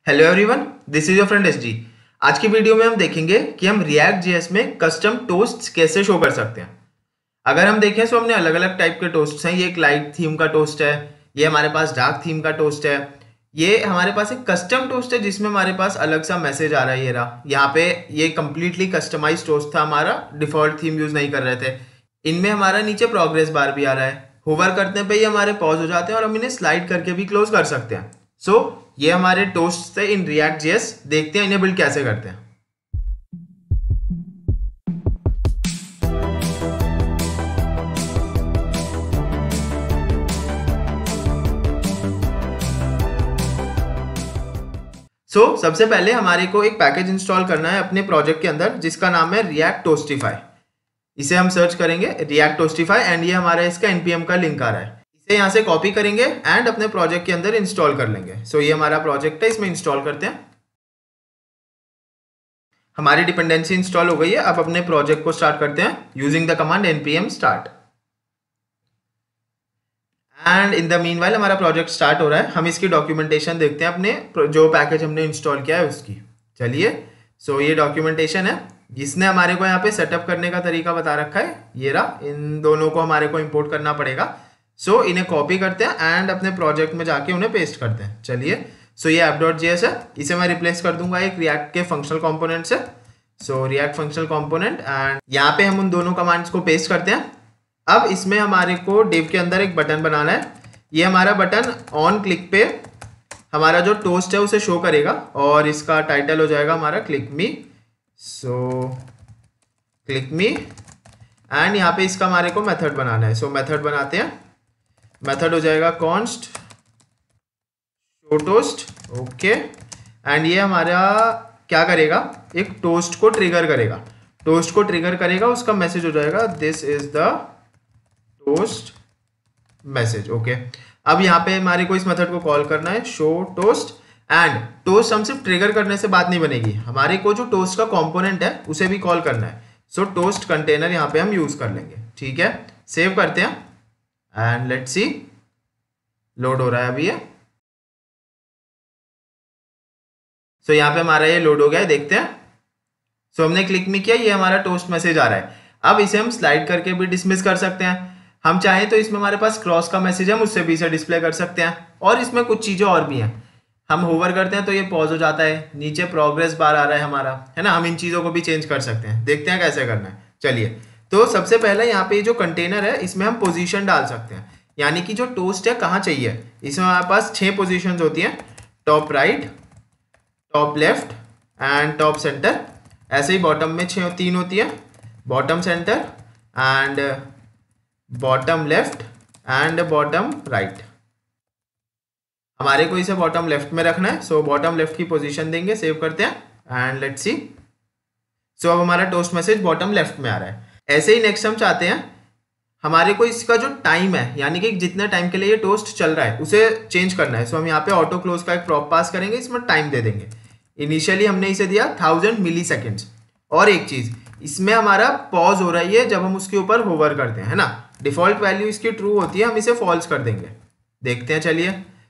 Hello everyone, this is your friend SG. आज की वीडियो में हम देखेंगे कि हम रिएक्ट जेएस में कस्टम टोस्ट्स कैसे शो कर सकते हैं। अगर हम देखें तो हमने अलग अलग टाइप के टोस्ट्स हैं। ये एक लाइट थीम का टोस्ट है, ये हमारे पास डार्क थीम का टोस्ट है, ये हमारे पास एक कस्टम टोस्ट है जिसमें हमारे पास अलग सा मैसेज आ रहा है। ये रहा यहाँ पे, ये कंप्लीटली कस्टमाइज टोस्ट था हमारा, डिफॉल्ट थीम यूज नहीं कर रहे थे। इनमें हमारा नीचे प्रोग्रेस बार भी आ रहा है, होवर करने पे ही हमारे पॉज हो जाते हैं और हम इन्हें स्लाइड करके भी क्लोज कर सकते हैं। सो ये हमारे टोस्ट थे इन रिएक्ट जेएस। देखते हैं इन्हें बिल्ड कैसे करते हैं। सबसे पहले हमारे को एक पैकेज इंस्टॉल करना है अपने प्रोजेक्ट के अंदर जिसका नाम है रिएक्ट टोस्टिफाई। इसे हम सर्च करेंगे रिएक्ट टोस्टिफाई एंड ये हमारा इसका npm का लिंक आ रहा है। इसे यहाँ से कॉपी करेंगे एंड अपने प्रोजेक्ट के अंदर इंस्टॉल कर लेंगे। ये हमारा प्रोजेक्ट है, इसमें इंस्टॉल करते हैं। हमारी डिपेंडेंसी इंस्टॉल हो गई है। अब अपने प्रोजेक्ट को स्टार्ट करते हैं using the command npm start। And in the meanwhile हमारा प्रोजेक्ट स्टार्ट हो रहा है। हम इसकी डॉक्यूमेंटेशन देखते हैं अपने जो पैकेज हमने इंस्टॉल किया है उसकी। चलिए, ये डॉक्यूमेंटेशन है। इसने हमारे को यहाँ पे सेटअप करने का तरीका बता रखा है। ये रहा, इन दोनों को हमारे को इंपोर्ट करना पड़ेगा। इन्हें कॉपी करते हैं एंड अपने प्रोजेक्ट में जाके उन्हें पेस्ट करते हैं। चलिए, ये app.js है, इसे मैं रिप्लेस कर दूंगा एक रिएक्ट के फंक्शनल कंपोनेंट से। रिएक्ट फंक्शनल कंपोनेंट, एंड यहाँ पे हम उन दोनों कमांड्स को पेस्ट करते हैं। अब इसमें हमारे को डिव के अंदर एक बटन बनाना है। ये हमारा बटन ऑन क्लिक पे हमारा जो टोस्ट है उसे शो करेगा और इसका टाइटल हो जाएगा हमारा click me. Click me, and यहाँ पे इसका हमारे को मेथड बनाना है। मेथड बनाते हैं। मेथड हो जाएगा const show toast. Okay, and ये हमारा क्या करेगा, एक टोस्ट को ट्रिगर करेगा। टोस्ट को ट्रिगर करेगा, उसका मैसेज हो जाएगा this is the toast message. Okay, अब यहाँ पे हमारे को इस मेथड को कॉल करना है शो टोस्ट। एंड टोस्ट हम सिर्फ ट्रिगर करने से बात नहीं बनेगी, हमारे को जो टोस्ट का कंपोनेंट है उसे भी कॉल करना है। टोस्ट कंटेनर यहाँ पे हम यूज कर लेंगे। ठीक है, सेव करते हैं एंड लेट्स सी, लोड हो रहा है अभी ये। यहाँ पे हमारा ये लोड हो गया है, देखते हैं। हमने क्लिक में किया, ये हमारा टोस्ट मैसेज आ रहा है। अब इसे हम स्लाइड करके भी डिसमिस कर सकते हैं। हम चाहें तो इसमें हमारे पास क्रॉस का मैसेज है, उससे भी इसे डिस्प्ले कर सकते हैं। और इसमें कुछ चीजें और भी हैं। हम होवर करते हैं तो ये पॉज हो जाता है, नीचे प्रोग्रेस बार आ रहा है हमारा, है ना। हम इन चीजों को भी चेंज कर सकते हैं, देखते हैं कैसे करना है। चलिए, सबसे पहले यहाँ पे जो कंटेनर है इसमें हम पोजीशन डाल सकते हैं, यानी कि जो टोस्ट है कहाँ चाहिए। इसमें हमारे पास 6 पोजीशंस होती हैं, top right, top left and top centre. ऐसे ही बॉटम में 3 होती है, bottom centre and bottom left and bottom right. हमारे को इसे बॉटम लेफ्ट में रखना है। बॉटम लेफ्ट की पोजीशन देंगे, सेव करते हैं एंड लेट्स सी। अब हमारा टोस्ट मैसेज बॉटम लेफ्ट में आ रहा है। ऐसे ही नेक्स्ट हम चाहते हैं हमारे को इसका जो टाइम है, यानी कि जितने टाइम के लिए ये टोस्ट चल रहा है उसे चेंज करना है। हम यहाँ पे ऑटो क्लोज का एक प्रॉप पास करेंगे, इसमें टाइम दे देंगे। इनिशियली हमने इसे दिया 1000 मिली सेकेंड्स। और एक चीज, इसमें हमारा पॉज हो रही है जब हम उसके ऊपर होवर करते हैं, है ना। डिफॉल्ट वैल्यू इसकी ट्रू होती है, हम इसे फॉल्स कर देंगे। देखते हैं, चलिए।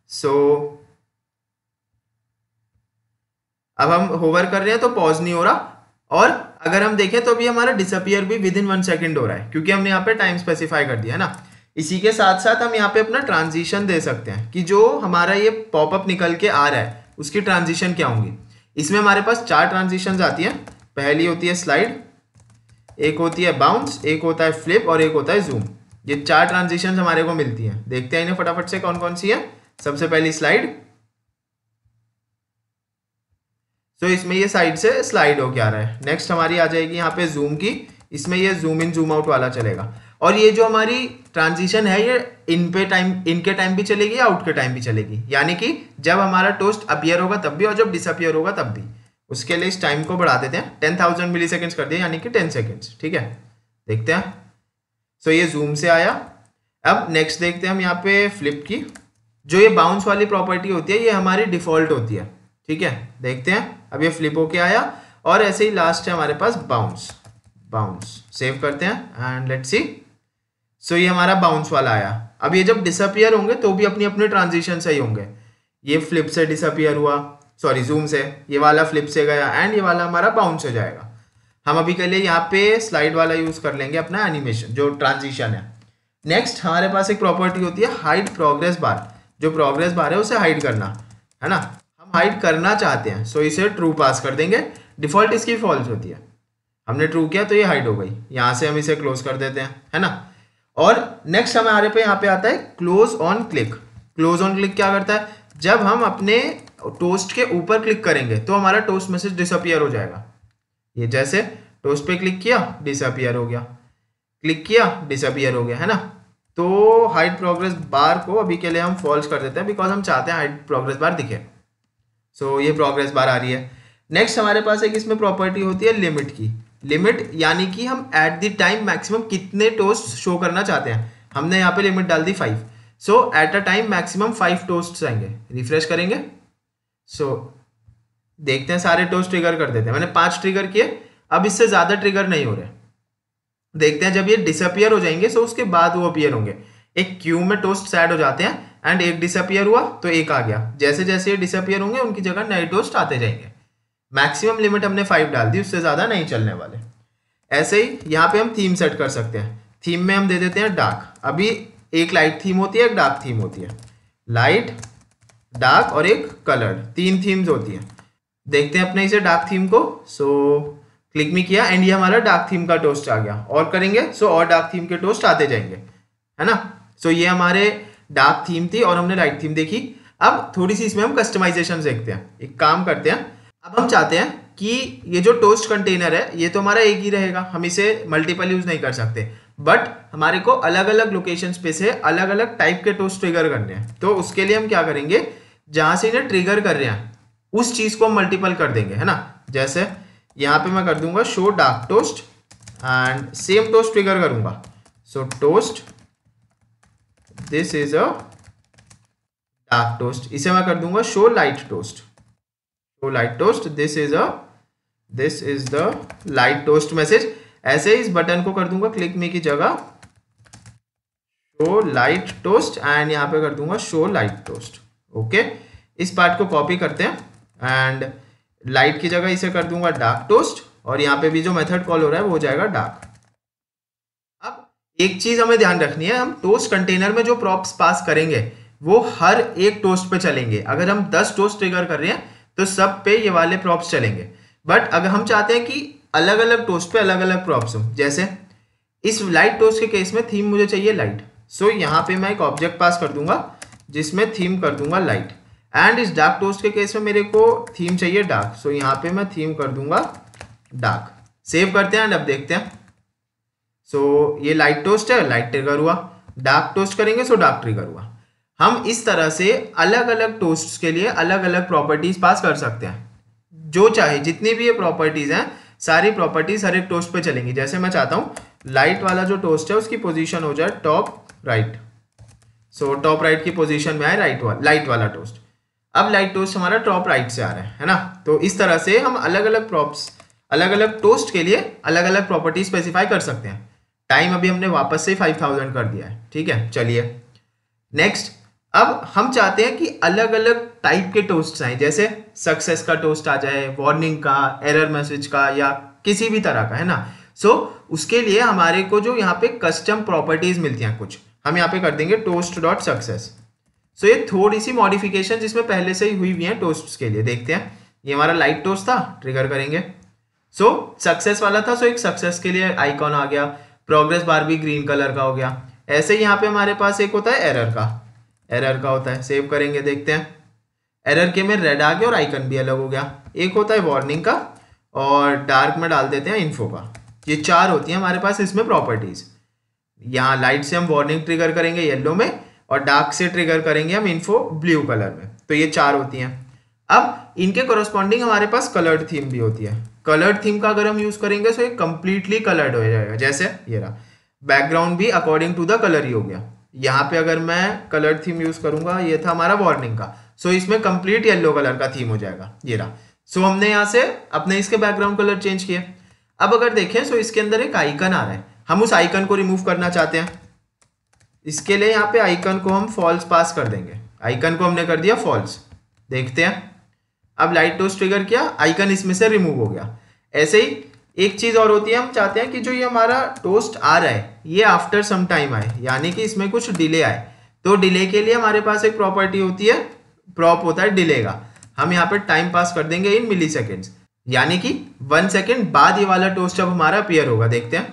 अब हम होवर कर रहे हैं तो पॉज नहीं हो रहा। और अगर हम देखें तो अभी हमारा डिसअपियर भी विद इन 1 सेकेंड हो रहा है, क्योंकि हमने यहाँ पे टाइम स्पेसिफाई कर दिया है ना। इसी के साथ साथ हम यहाँ पे अपना ट्रांजिशन दे सकते हैं कि जो हमारा ये पॉपअप निकल के आ रहा है उसकी ट्रांजिशन क्या होंगी। इसमें हमारे पास 4 ट्रांजिशन आती हैं। पहली होती है स्लाइड, एक होती है बाउंस, एक होता है फ्लिप और एक होता है जूम। ये 4 ट्रांजिशन हमारे को मिलती हैं। देखते हैं इन्हें फटाफट से कौन कौन सी है। सबसे पहली स्लाइड। इसमें ये साइड से स्लाइड होके आ रहा है। नेक्स्ट हमारी आ जाएगी यहाँ पे जूम की, इसमें ये जूम इन जूम आउट वाला चलेगा। और ये जो हमारी ट्रांजिशन है ये इनके टाइम भी चलेगी, आउट के टाइम भी चलेगी, यानी कि जब हमारा टोस्ट अपीयर होगा तब भी और जब डिसअपियर होगा तब भी। उसके लिए इस टाइम को बढ़ा देते हैं, 10,000 मिली सेकेंड्स कर दिया, यानी कि 10 सेकेंड्स। ठीक है, देखते हैं। ये जूम से आया। अब नेक्स्ट देखते हैं हम यहाँ पे फ्लिप की। जो ये बाउंस वाली प्रॉपर्टी होती है ये हमारी डिफॉल्ट होती है। ठीक है, देखते हैं। अब ये फ्लिप होके आया और ऐसे ही लास्ट है हमारे पास बाउंस। सेव करते हैं एंड लेट्स सी। ये हमारा बाउंस वाला आया। अब ये जब डिसअपियर होंगे तो भी अपनी अपनी ट्रांजिशन सही होंगे। ये फ्लिप से डिसअपियर हुआ, सॉरी जूम से, ये वाला फ्लिप से गया एंड ये वाला हमारा बाउंस हो जाएगा। हम अभी के लिए यहाँ पे स्लाइड वाला यूज़ कर लेंगे अपना एनिमेशन जो ट्रांजिशन है। नेक्स्ट हमारे पास एक प्रॉपर्टी होती है हाइड प्रोग्रेस बार। जो प्रोग्रेस बार है उसे हाइड करना है ना, हम हाइड करना चाहते हैं, सो इसे ट्रू पास कर देंगे। डिफॉल्ट इसकी फॉल्स होती है, हमने ट्रू किया तो ये हाइड हो गई। यहाँ से हम इसे क्लोज कर देते हैं, है ना। और नेक्स्ट हमारे पे यहाँ पे आता है close on click. Close on click क्या करता है, जब हम अपने टोस्ट के ऊपर क्लिक करेंगे तो हमारा टोस्ट मैसेज डिसअपियर हो जाएगा। ये जैसे टोस्ट पे क्लिक किया डिसअपियर हो गया, क्लिक किया डिसअपियर हो गया, है ना। तो हाइड प्रोग्रेस बार को अभी के लिए हम फॉल्स कर देते हैं बिकॉज हम चाहते हैं हाइड प्रोग्रेस बार दिखे। सो ये प्रोग्रेस बार आ रही है। नेक्स्ट हमारे पास एक इसमें प्रॉपर्टी होती है लिमिट की। लिमिट यानी कि हम एट द टाइम मैक्सिमम कितने टोस्ट शो करना चाहते हैं। हमने यहाँ पे लिमिट डाल दी 5। So at a time maximum 5 toast आएंगे। रिफ्रेश करेंगे, सो देखते हैं सारे टोस्ट ट्रिगर कर देते हैं। मैंने 5 ट्रिगर किए, अब इससे ज़्यादा ट्रिगर नहीं हो रहे। देखते हैं जब ये डिसअपियर हो जाएंगे सो उसके बाद वो अपीयर होंगे। एक क्यू में टोस्ट ऐड हो जाते हैं एंड एक डिसअपियर हुआ तो एक आ गया। जैसे जैसे ये डिसअपियर होंगे उनकी जगह नए टोस्ट आते जाएंगे। मैक्सिमम लिमिट हमने 5 डाल दी, उससे ज़्यादा नहीं चलने वाले। ऐसे ही यहाँ पे हम थीम सेट कर सकते हैं। थीम में हम दे देते हैं डार्क। अभी एक लाइट थीम होती है, एक डार्क थीम होती है। लाइट, डार्क और एक कलर्ड, 3 थीम्स होती हैं। देखते हैं अपने इसे डार्क थीम को। सो क्लिक में किया एंड ये हमारा डार्क थीम का टोस्ट आ गया। और करेंगे सो और डार्क थीम के टोस्ट आते जाएंगे, है ना। सो ये हमारे डार्क थीम थी और हमने लाइट थीम देखी। अब थोड़ी सी इसमें हम कस्टमाइजेशन देखते हैं। एक काम करते हैं, अब हम चाहते हैं कि ये जो टोस्ट कंटेनर है ये तो हमारा एक ही रहेगा, हम इसे मल्टीपल यूज नहीं कर सकते। बट हमारे को अलग अलग लोकेशंस पे से अलग अलग टाइप के टोस्ट ट्रिगर करने हैं। तो उसके लिए हम क्या करेंगे, जहां से इन्हें ट्रिगर कर रहे हैं उस चीज को हम मल्टीपल कर देंगे, है ना। जैसे यहाँ पे मैं कर दूंगा show dark toast and same toast trigger करूंगा। So toast this is a dark toast, इसे मैं कर दूंगा show light toast. Show light toast, this is the light toast message. ऐसे इस बटन को कर दूंगा क्लिक मी की जगह शो लाइट टोस्ट एंड यहाँ पे कर दूंगा शो लाइट टोस्ट। ओके, इस पार्ट को कॉपी करते हैं एंड लाइट की जगह इसे कर दूंगा डार्क टोस्ट और यहाँ पे भी जो मेथड कॉल हो रहा है वो हो जाएगा डार्क। अब एक चीज हमें ध्यान रखनी है, हम टोस्ट कंटेनर में जो प्रॉप्स पास करेंगे वो हर एक टोस्ट पे चलेंगे। अगर हम 10 टोस्ट ट्रिगर कर रहे हैं तो सब पे ये वाले प्रॉप्स चलेंगे। बट अगर हम चाहते हैं कि अलग अलग टोस्ट पे अलग अलग प्रॉप्स हो, जैसे इस लाइट टोस्ट के केस में थीम मुझे चाहिए लाइट। सो यहाँ पे मैं एक ऑब्जेक्ट पास कर दूंगा जिसमें थीम कर दूंगा लाइट। एंड इस डार्क टोस्ट के केस में मेरे को थीम चाहिए डार्क। सो यहाँ पे मैं थीम कर दूंगा डार्क। सेव करते हैं एंड अब देखते हैं। सो ये लाइट टोस्ट है, लाइट ट्रिगर हुआ। डार्क टोस्ट करेंगे सो डार्क ट्रिगर हुआ। हम इस तरह से अलग अलग टोस्ट्स के लिए अलग अलग प्रॉपर्टीज पास कर सकते हैं। जो चाहे जितनी भी ये प्रॉपर्टीज हैं सारी प्रॉपर्टीज हर एक टोस्ट पे चलेंगी। जैसे मैं चाहता हूँ लाइट वाला जो टोस्ट है उसकी पोजीशन हो जाए top right. So top right की पोजीशन में आए लाइट वाला टोस्ट। अब लाइट टोस्ट हमारा टॉप राइट से आ रहा है ना। तो इस तरह से हम अलग अलग प्रॉप्स अलग अलग टोस्ट के लिए अलग अलग प्रॉपर्टी स्पेसिफाई कर सकते हैं। टाइम अभी हमने वापस से 5000 कर दिया है, ठीक है। चलिए नेक्स्ट, अब हम चाहते हैं कि अलग अलग टाइप के टोस्ट आए, जैसे सक्सेस का टोस्ट आ जाए, वार्निंग का, एरर मैसेज का या किसी भी तरह का, है ना। सो उसके लिए हमारे को जो यहाँ पे कस्टम प्रॉपर्टीज मिलती हैं कुछ, हम यहाँ पे कर देंगे टोस्ट डॉट सक्सेस। सो ये थोड़ी सी मॉडिफिकेशन जिसमें पहले से ही हुई हुई हैं टोस्ट्स के लिए। देखते हैं, ये हमारा लाइट टोस्ट था, ट्रिगर करेंगे। सो सक्सेस वाला था, सो एक सक्सेस के लिए आइकॉन आ गया। प्रोग्रेस बार भी ग्रीन कलर का हो गया। ऐसे ही यहाँ पे हमारे पास एक होता है एरर का होता है। सेव करेंगे, देखते हैं एरर के में रेड आ गया और आइकन भी अलग हो गया। एक होता है वार्निंग का और डार्क में डाल देते हैं इन्फो का। ये 4 होती हैं हमारे पास इसमें प्रॉपर्टीज। यहाँ लाइट से हम वार्निंग ट्रिगर करेंगे येलो में और डार्क से ट्रिगर करेंगे हम इन्फो ब्लू कलर में। तो ये 4 होती हैं। अब इनके कोरस्पॉन्डिंग हमारे पास कलर्ड थीम भी होती है। कलर्ड थीम का अगर हम यूज करेंगे तो ये कंप्लीटली कलर्ड हो जाएगा। जैसे ये रहा, बैकग्राउंड भी अकॉर्डिंग टू द कलर ही हो गया। यहाँ पे अगर मैं कलर थीम यूज करूंगा, ये था हमारा वार्निंग का, सो इसमें कंप्लीट येलो कलर का थीम हो जाएगा। ये रहा। सो हमने यहाँ से अपने इसके बैकग्राउंड कलर चेंज किए। अब अगर देखें सो इसके अंदर एक आइकन आ रहा है, हम उस आइकन को रिमूव करना चाहते हैं। इसके लिए यहाँ पे आइकन को हम फॉल्स पास कर देंगे। आइकन को हमने कर दिया फॉल्स। देखते हैं अब लाइट टोस्ट ट्रिगर किया, आइकन इसमें से रिमूव हो गया। ऐसे ही एक चीज और होती है, हम चाहते हैं कि जो ये हमारा टोस्ट आ रहा है ये आफ्टर सम टाइम आए, यानी कि इसमें कुछ डिले आए। तो डिले के लिए हमारे पास एक प्रॉपर्टी होती है, प्रॉप होता है डिले का। हम यहाँ पे टाइम पास कर देंगे इन मिली सेकेंड्स, यानी कि 1 सेकेंड बाद ये वाला टोस्ट जब हमारा अपीयर होगा। देखते हैं,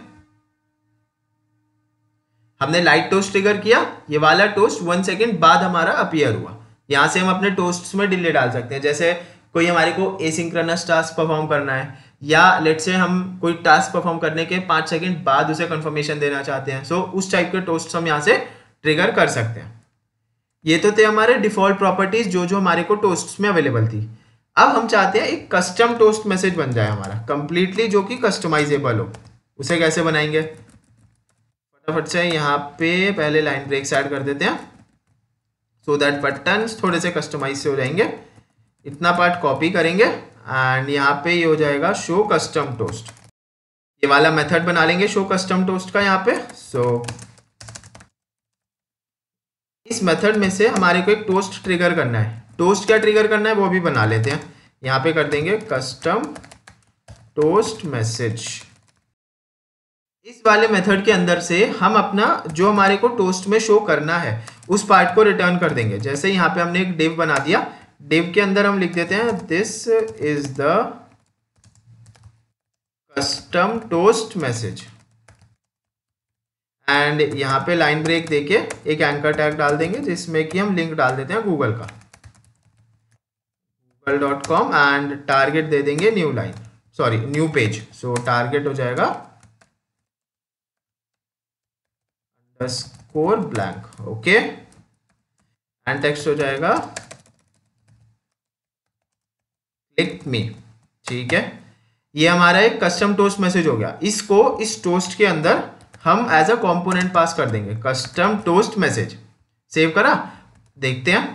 हमने लाइट टोस्ट ट्रिगर किया, ये वाला टोस्ट 1 सेकेंड बाद हमारा अपीयर हुआ। यहां से हम अपने टोस्ट्स में डिले डाल सकते हैं, जैसे कोई हमारे को एसिंक्रोनस टास्क परफॉर्म करना है, या लेट से हम कोई टास्क परफॉर्म करने के 5 सेकेंड बाद उसे कंफर्मेशन देना चाहते हैं। सो उस टाइप के टोस्ट हम यहाँ से ट्रिगर कर सकते हैं। ये तो थे हमारे डिफॉल्ट प्रॉपर्टीज जो जो हमारे को टोस्ट में अवेलेबल थी। अब हम चाहते हैं एक कस्टम टोस्ट मैसेज बन जाए हमारा कंप्लीटली, जो कि कस्टमाइजेबल हो। उसे कैसे बनाएंगे, फटाफट से यहाँ पे पहले लाइन ब्रेक्स ऐड कर देते हैं, सो दैट बटन्स थोड़े से कस्टमाइज से हो जाएंगे। इतना पार्ट कॉपी करेंगे एंड यहाँ पे ये हो जाएगा शो कस्टम टोस्ट। ये वाला मेथड बना लेंगे शो कस्टम टोस्ट का यहाँ पे। सो इस मेथड में से हमारे को एक टोस्ट ट्रिगर करना है। टोस्ट क्या ट्रिगर करना है वो भी बना लेते हैं। यहाँ पे कर देंगे कस्टम टोस्ट मैसेज। इस वाले मेथड के अंदर से हम अपना जो हमारे को टोस्ट में शो करना है उस पार्ट को रिटर्न कर देंगे। जैसे यहाँ पे हमने एक डिव बना दिया, डिव के अंदर हम लिख देते हैं this is the custom toast message, and यहाँ पे लाइन ब्रेक देके एक एंकर टैग डाल देंगे जिसमें कि हम लिंक डाल देते हैं गूगल का, google.com, एंड टारगेट दे देंगे new line, sorry new page. So target हो जाएगा underscore blank, okay, and text हो जाएगा क्लिक मी। ठीक है, ये हमारा एक कस्टम टोस्ट मैसेज हो गया। इसको इस टोस्ट के अंदर हम एज अ कंपोनेंट पास कर देंगे कस्टम टोस्ट मैसेज। सेव करा, देखते हैं।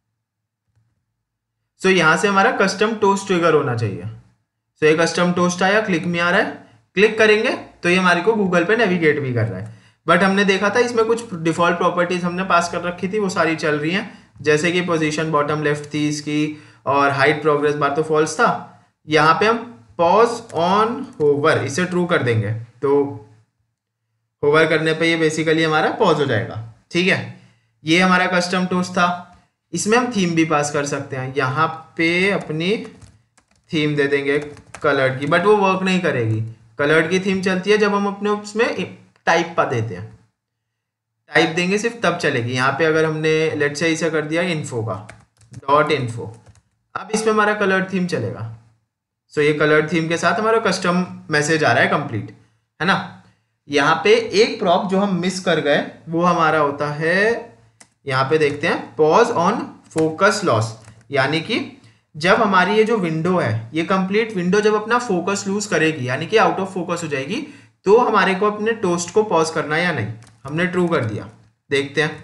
सो यहां से हमारा कस्टम टोस्ट ट्रिगर होना चाहिए। सो ये कस्टम टोस्ट आया, क्लिक में आ रहा है, क्लिक करेंगे तो ये हमारे को गूगल पे नेविगेट भी कर रहा है। बट हमने देखा था इसमें कुछ डिफॉल्ट प्रॉपर्टीज हमने पास कर रखी थी, वो सारी चल रही हैं, जैसे कि पोजीशन बॉटम लेफ्ट थी इसकी, और हाइट प्रोग्रेस बार तो फॉल्स था। यहाँ पे हम पॉज ऑन होवर इसे ट्रू कर देंगे, तो होवर करने पे ये बेसिकली हमारा पॉज हो जाएगा। ठीक है, ये हमारा कस्टम टोस्ट था। इसमें हम थीम भी पास कर सकते हैं। यहाँ पे अपनी थीम दे देंगे कलर्ड की, बट वो वर्क नहीं करेगी। कलर्ड की थीम चलती है जब हम अपने उसमें टाइप पा देते हैं, टाइप देंगे सिर्फ तब चलेगी। यहाँ पे अगर हमने लेट से इसे कर दिया इन्फो का .info, अब इसमें हमारा कलर्ड थीम चलेगा। सो ये कलर्ड थीम के साथ हमारा कस्टम मैसेज आ रहा है कंप्लीट, है ना। यहाँ पे एक प्रॉप जो हम मिस कर गए वो हमारा होता है, यहाँ पे देखते हैं पॉज ऑन फोकस लॉस, यानी कि जब हमारी ये जो विंडो है ये कंप्लीट विंडो जब अपना फोकस लूज करेगी, यानी कि आउट ऑफ फोकस हो जाएगी, तो हमारे को अपने टोस्ट को पॉज करना है या नहीं। हमने ट्रू कर दिया, देखते हैं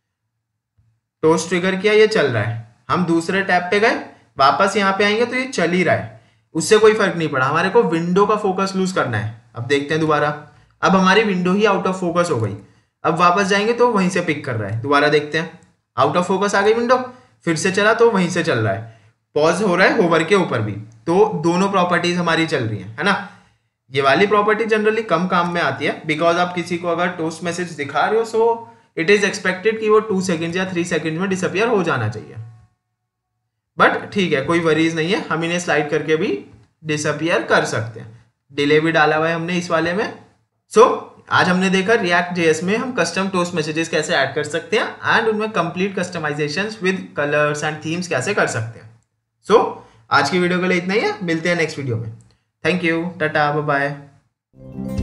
टोस्ट ट्रिगर किया, ये चल रहा है। हम दूसरे टैब पे गए, वापस यहाँ पे आएंगे तो ये चल ही रहा है, उससे कोई फर्क नहीं पड़ा। हमारे को विंडो का फोकस लूज करना है। अब देखते हैं दोबारा, अब हमारी विंडो ही आउट ऑफ फोकस हो गई। अब वापस जाएंगे तो वहीं से पिक कर रहा है, दोबारा देखते हैं, आउट ऑफ फोकस आ गई विंडो, फिर से चला तो वहीं से चल रहा है, पॉज हो रहा है होवर के ऊपर भी। तो दोनों प्रॉपर्टीज हमारी चल रही है ना। ये वाली प्रॉपर्टी जनरली कम काम में आती है, बिकॉज आप किसी को अगर टोस्ट मैसेज दिखा रहे हो, सो इट इज एक्सपेक्टेड कि वो 2 सेकेंड या 3 सेकेंड में डिसअपियर हो जाना चाहिए। बट ठीक है, कोई वरीज नहीं है, हम इन्हें स्लाइड करके भी डिसअपियर कर सकते हैं। डिले भी डाला हुआ है हमने इस वाले में। सो आज हमने देखा रिएक्ट जेएस में हम कस्टम टोस्ट मैसेजेस कैसे ऐड कर सकते हैं एंड उनमें complete customisations with colours and themes कैसे कर सकते हैं। सो आज की वीडियो के लिए इतना ही है, मिलते हैं नेक्स्ट वीडियो में। थैंक यू, टाटा, बाय बाय।